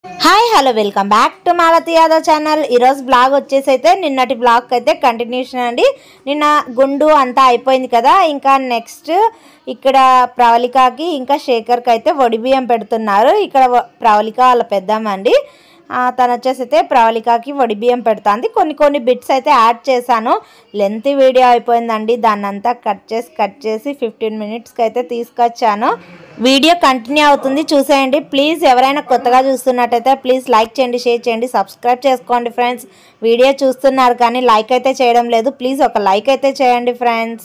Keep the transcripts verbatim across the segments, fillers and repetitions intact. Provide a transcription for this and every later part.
Hi hello welcome back to Malathi Yadav channel. ఈరోజు blog వచ్చేసి అయితే నిన్నటి బ్లాగ్ అయితే కంటిన్యూషన్ అండి. నిన్న గుండు అంతా అయిపోయింది కదా, ఇంకా నెక్స్ట్ ఇక్కడ ప్రవళికకి ఇంకా శేఖర్కి అయితే వడి బియ్యం పెడుతున్నారు. ఇక్కడ ప్రవళిక వాళ్ళ పెద్దమ్మండి, తను వచ్చేసి అయితే ప్రవళికకి వడి బియ్యం పెడుతుంది. కొన్ని కొన్ని బిట్స్ అయితే యాడ్ చేశాను. లెంత్ వీడియో అయిపోయిందండి, దాన్ని అంతా కట్ చేసి కట్ చేసి ఫిఫ్టీన్ మినిట్స్కి అయితే తీసుకొచ్చాను. వీడియో కంటిన్యూ అవుతుంది, చూసేయండి ప్లీజ్. ఎవరైనా కొత్తగా చూస్తున్నట్టయితే ప్లీజ్ లైక్ చేయండి, షేర్ చేయండి, సబ్స్క్రైబ్ చేసుకోండి ఫ్రెండ్స్. వీడియో చూస్తున్నారు కానీ లైక్ అయితే చేయడం లేదు, ప్లీజ్ ఒక లైక్ అయితే చేయండి ఫ్రెండ్స్.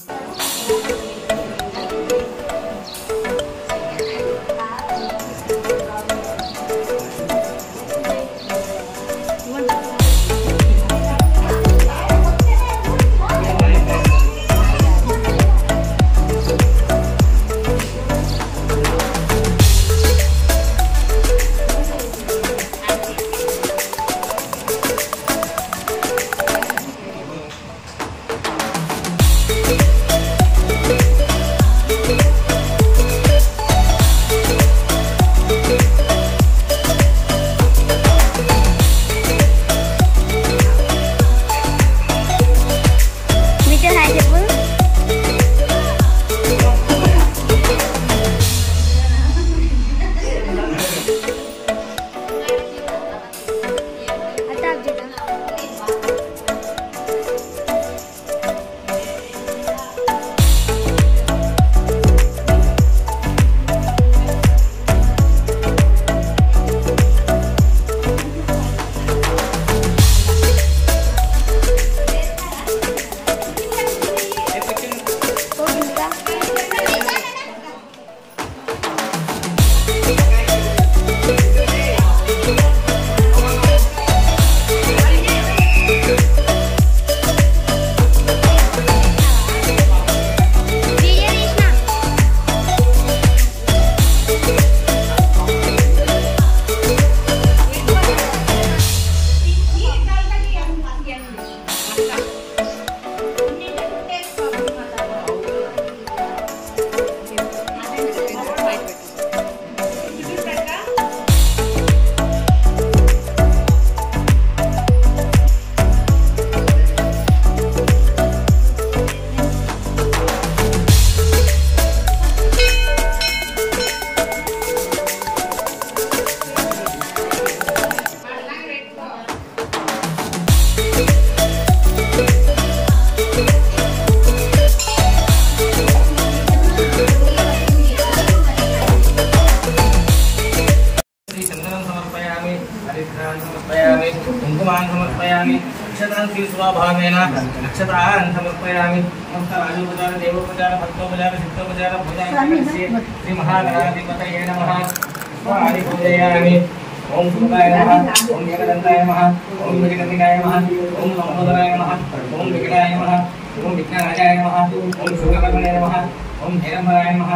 कुंकुमान् समर्पयामि नक्षत्रान् स्वाभावेन नक्षत्रान् समर्पयामि नमस्काराजोपचार देवोपचार भक्तोपचार सिद्धोपचार भूतानिकस्य श्री महागणाधिपतये नमः स्वाहारि पूजयामि। ओम सुखदाय नमः, ओम एकदन्ताय नमः, ओम विघ्ननिकाय नमः, ओम लंबोदराय नमः, ओम विकटाय नमः, ओम विघ्नराजाय नमः, ओम सुखकर्मणे नमः, ओम हेरम्बराय नमः।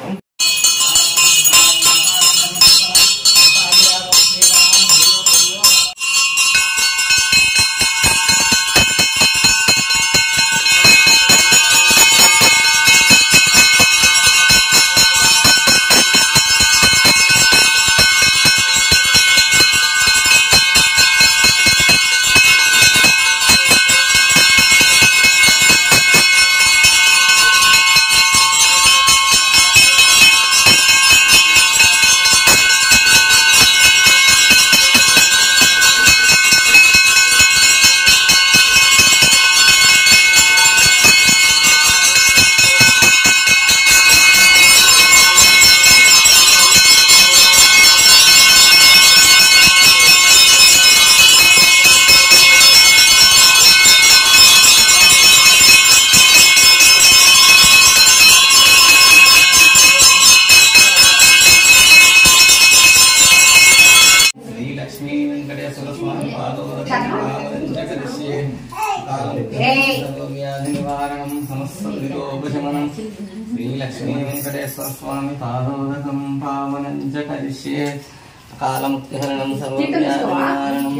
श्री वेंकटेश्वर स्वामी पादोदकं पावनं च करिष्ये कालमुक्तिहरणं सर्वव्याधिनिवारणं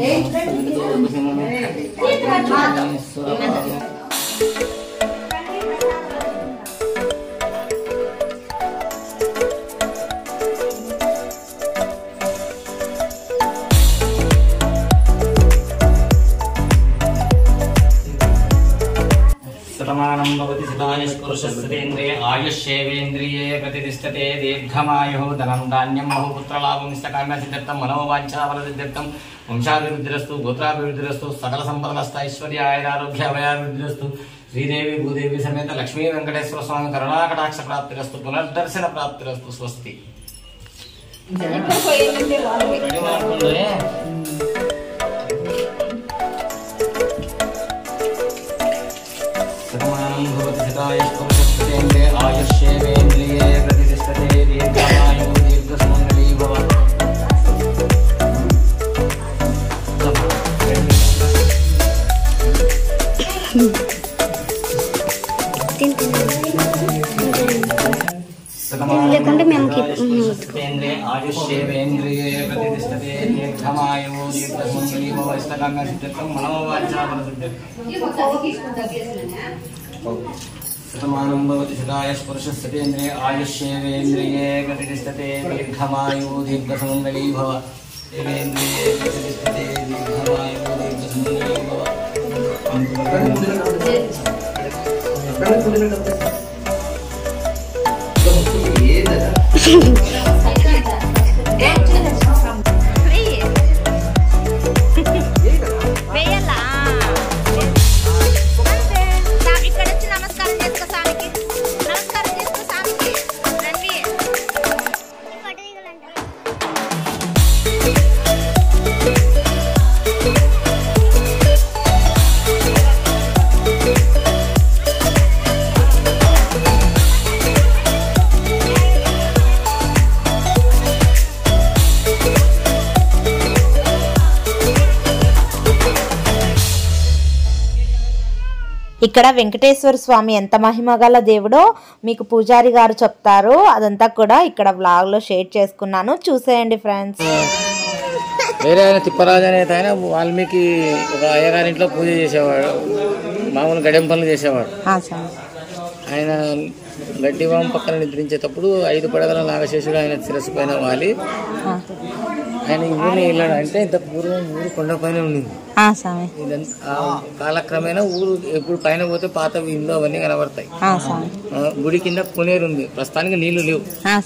శతమానం భవతి శతాయుష్పురుషస్యేంద్రియే ఆయుష్యేవేంద్రియే ప్రతిష్టతే దీర్ఘమాయుః ధనం ధాన్యం బహుపుత్రలాభం ఇష్టకామ్యసిద్ధ్యర్థం మనోవాంఛాఫలసిద్ధ్యర్థం వంశాభివృద్ధిరస్తు గోత్రాభివృద్ధిరస్తు సకల సంపదలస్త ఐశ్వర్య ఆయురారోగ్య అభయాభివృద్ధిరస్తు శ్రీదేవి భూదేవి సమేత లక్ష్మీ వెంకటేశ్వర స్వామి కరుణాకటాక్ష ప్రాప్తిరస్తు పునర్దర్శన ప్రాప్తిరస్తు స్వస్తి. శతమానం భవతి శతాయుష్పురుషస్యేంద్రియే ఆయుష్యేవేంద్రియే ప్రతిష్టతే దీర్ఘమాయుః దీర్ఘసుమంగళీ భవ. లేకుంటే మేము ఆయుష్యేవేంద్రియే ప్రతిష్టతే దీర్ఘమాయుః దీర్ఘసుమంగళీ భవ. ఇష్టకామ్యసిద్ధ్యర్థం మనోవాంఛాఫలసిద్ధ్యర్థం శతమానం భవతి శతాయుష్పురుషస్యేంద్రియే ఆయుష్యేవేంద్రియే ప్రతిష్టతే దీర్ఘమాయుః దీర్ఘసుమంగళీ భవ. ఏవేంద్రియే ప్రతిష్టతే దీర్ఘమాయుః దీర్ఘసుమంగళీ భవ. ఇక్కడ వెంకటేశ్వర స్వామి ఎంత మహిమగల దేవుడో మీకు పూజారి గారు చెప్తారు. అదంతా కూడా ఇక్కడ వ్లాగ్ లో షేర్ చేసుకున్నాను, చూసేయండి ఫ్రెండ్స్. వేరే ఆయన తిప్పరాజు అనేది ఆయన వాల్మీకి ఒక అయ్యగారింట్లో పూజ చేసేవాడు, మామూలు గడెం పనులు చేసేవాడు. ఆయన గడ్డివాం పక్కన నిద్రించేటప్పుడు ఐదు పడగల నాగశేషుడు ఆయన శిరస్సు పైన వాలి ఆయన ఊరిని వెళ్ళాడు. అంటే ఇంత పూర్వం ఊరు కొండ పైన ఉండింది. కాలక్రమేణా ఊరు ఎప్పుడు పైన పోతే పాత ఇల్లు అవన్నీ కనబడతాయి. గుడి కింద కొనేరు ఉంది, ప్రస్తుతానికి నీళ్లు లేవు.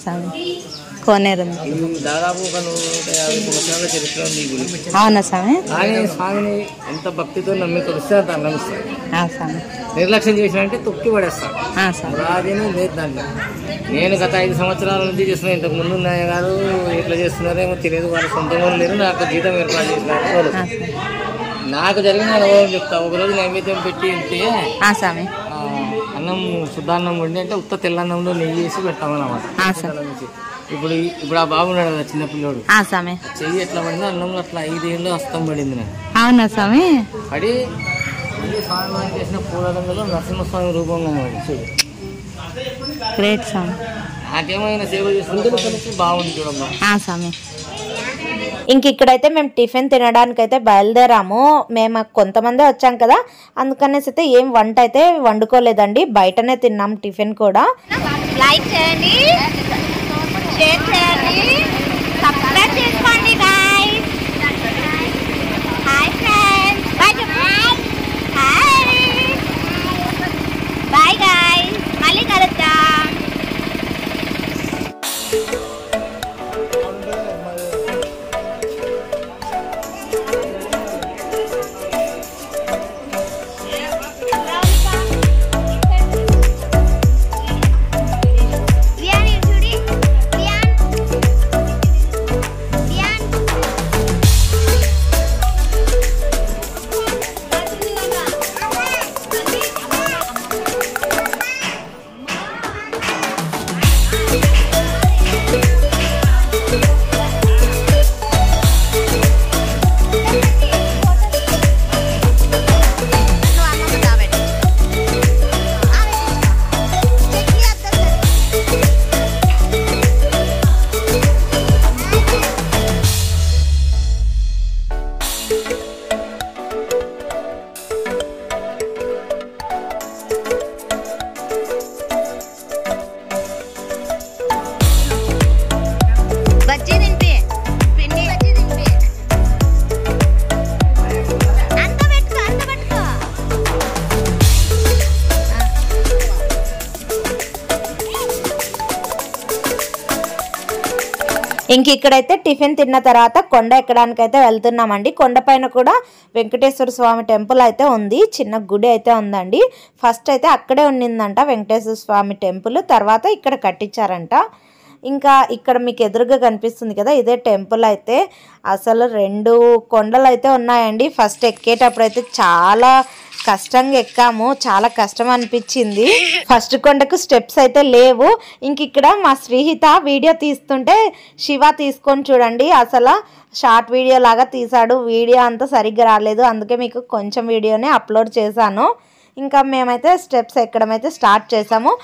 దాదాపు ఒక నూట యాభై సంవత్సరాల చరిత్ర ఉంది ఈ గుడి. అవునా స్వామి? కానీ స్వామిని ఎంత భక్తితో నమ్మి కొలిస్తే అంత నమ్మిస్తాడు. నిర్లక్ష్యం చేసినంటే తొక్కి పడేస్తాడు. రాజేనే లేదు దాంట్లో. నేను గత ఐదు సంవత్సరాల నుంచి చేస్తున్నాను. ఇంతకు ముందు నాయ గారు ఎట్లా చేస్తున్నారేమో తెలియదు, వాళ్ళ సొంత వాళ్ళు లేరు, నాకు జీతం ఏర్పాటు చేసినారు. నాకు జరిగిన అనుభవం చెప్తా. ఒకరోజు నైవేద్యం పెట్టి వెళ్తే అన్నం శుద్ధాన్నం వండి అంటే ఉత్త తెల్లన్నంలో నెయ్యి వేసి పెట్టామన్నమాట. ఇప్పుడు ఇప్పుడు ఆ బాబు ఉన్నాడు కదా చిన్నపిల్లోడు, చెయ్యి ఎట్లా పడిందో అన్నంలో అట్లా ఐదేళ్ళు హస్తం పడింది నాకు. అవునా స్వామి? పడి స్వామి చేసిన పూలదండలో నరసింహస్వామి రూపంగా చూడు. గ్రేట్ స్వామి. నాకేమైనా సేవ చేస్తుంటే బాగుంది చూడమ్మా స్వామి. ఇంక ఇక్కడైతే మేము టిఫిన్ తినడానికి అయితే బయలుదేరాము. మేము కొంతమంది వచ్చాం కదా, అందుకనేసి అయితే ఏం వంట అయితే వండుకోలేదండి, బయటనే తిన్నాం టిఫిన్ కూడా. లైక్ చేయండి, షేర్ చేయండి, సబ్స్క్రైబ్ చేసుకోండి guys. Hi friends, bye hi bye guys, మళ్ళీ కలుద్దాం. ఇంక ఇక్కడైతే టిఫిన్ తిన్న తర్వాత కొండ ఎక్కడానికైతే వెళ్తున్నామండి. కొండపైన కూడా వెంకటేశ్వర స్వామి టెంపుల్ అయితే ఉంది, చిన్న గుడి అయితే ఉందండి. ఫస్ట్ అయితే అక్కడే ఉండిందంట వెంకటేశ్వర స్వామి టెంపుల్, తర్వాత ఇక్కడ కట్టించారంట. ఇంకా ఇక్కడ మీకు ఎదురుగా కనిపిస్తుంది కదా, ఇదే టెంపుల్ అయితే. అసలు రెండు కొండలు అయితే ఉన్నాయండి. ఫస్ట్ ఎక్కేటప్పుడు అయితే చాలా కష్టంగా ఎక్కాము, చాలా కష్టం అనిపించింది. ఫస్ట్ కొండకు స్టెప్స్ అయితే లేవు. ఇంక ఇక్కడ మా శ్రీహిత వీడియో తీస్తుంటే శివ తీసుకొని చూడండి, అసలు షార్ట్ వీడియో లాగా తీసాడు. వీడియో అంతా సరిగ్గా రాలేదు, అందుకే మీకు కొంచెం వీడియోనే అప్లోడ్ చేశాను. ఇంకా మేమైతే స్టెప్స్ ఎక్కడం అయితే స్టార్ట్ చేసాము.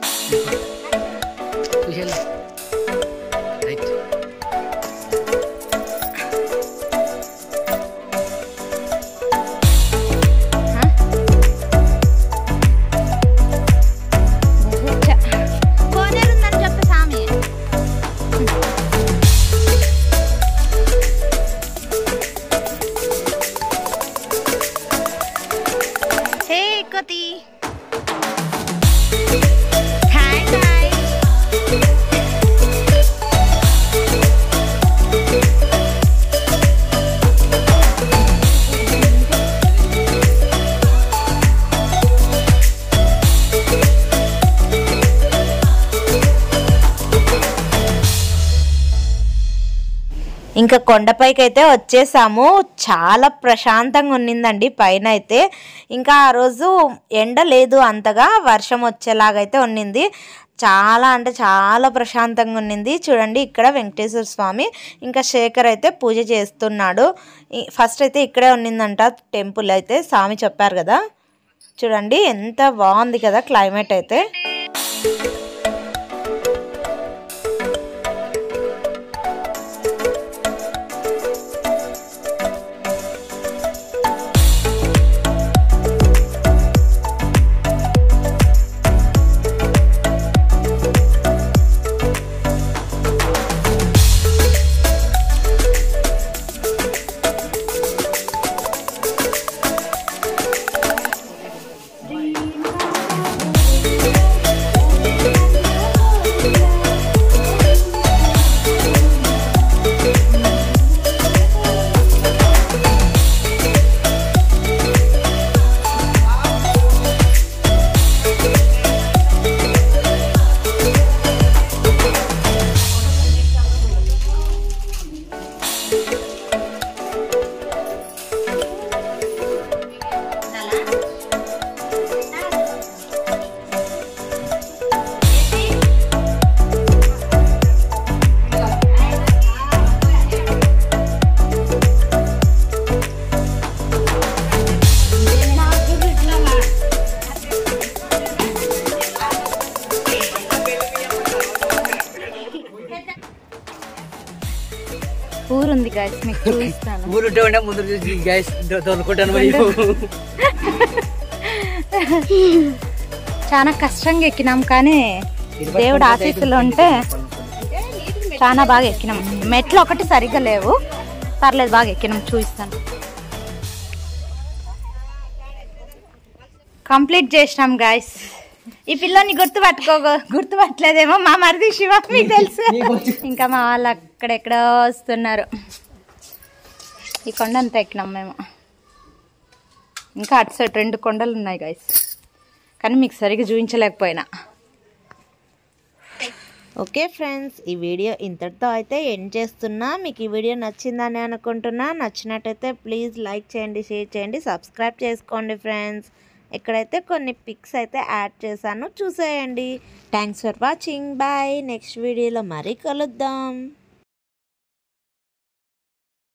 ఇంకా కొండపైకి అయితే వచ్చేసాము. చాలా ప్రశాంతంగా ఉన్నిందండి పైన అయితే. ఇంకా ఆ రోజు ఎండ లేదు అంతగా, వర్షం వచ్చేలాగైతే ఉన్నింది. చాలా అంటే చాలా ప్రశాంతంగా ఉన్నింది. చూడండి ఇక్కడ వెంకటేశ్వర స్వామి, ఇంకా శేఖర్ అయితే పూజ చేస్తున్నాడు. ఫస్ట్ అయితే ఇక్కడే ఉన్నిందంట టెంపుల్ అయితే, స్వామి చెప్పారు కదా. చూడండి ఎంత బాగుంది కదా క్లైమేట్ అయితే. ఊరుంది గైస్, మీకు చూపిస్తాను. ఊరుంటే ఉండే ముందు చూసి గైస్ తోలుకుంటాను. చాలా కష్టంగా ఎక్కినాం, కానీ దేవుడు ఆశీస్సులు ఉంటే చాలా బాగా ఎక్కినాం. మెట్లు ఒకటి సరిగ్గా లేవు, పర్లేదు బాగా ఎక్కినాం. చూపిస్తాను. కంప్లీట్ చేసినాం గైస్. ఈ పిల్లని గుర్తు పట్టుకో గుర్తు పట్టలేదేమో మా మరిది శివ, మీకు తెలుసు. ఇంకా మా వాళ్ళు అక్కడెక్కడో వస్తున్నారు. ఈ కొండ అంతా ఎక్కినాం మేము. ఇంకా అటు సైడ్ రెండు కొండలు ఉన్నాయి గైస్, కానీ మీకు సరిగ్గా చూపించలేకపోయినా. ఓకే ఫ్రెండ్స్, ఈ వీడియో ఇంతటితో అయితే ఎండ్ చేస్తున్నా. మీకు ఈ వీడియో నచ్చిందని అనుకుంటున్నా. నచ్చినట్టయితే ప్లీజ్ లైక్ చేయండి, షేర్ చేయండి, సబ్స్క్రైబ్ చేసుకోండి ఫ్రెండ్స్. ఇక్కడైతే కొన్ని పిక్స్ అయితే యాడ్ చేశాను, చూసేయండి. Thanks for watching. Bye. Next వీడియోలో మరీ కలుద్దాం.